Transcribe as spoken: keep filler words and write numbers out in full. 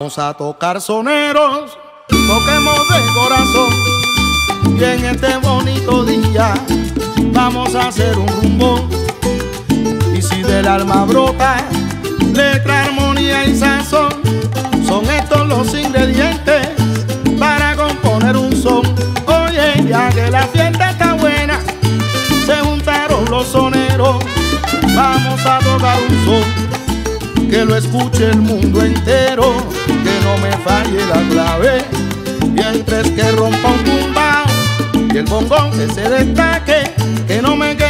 Vamos a tocar soneros, toquemos de corazón. Y en este bonito día vamos a hacer un rumbo. Y si del alma brota letra, armonía y sazón, son estos los ingredientes para componer un son. Oye, ya que la fiesta está buena, se juntaron los soneros. Vamos a tocar un son que lo escuche el mundo entero, que no me falle la clave, mientras que rompa un tumbao y el bongón que se destaque, que no me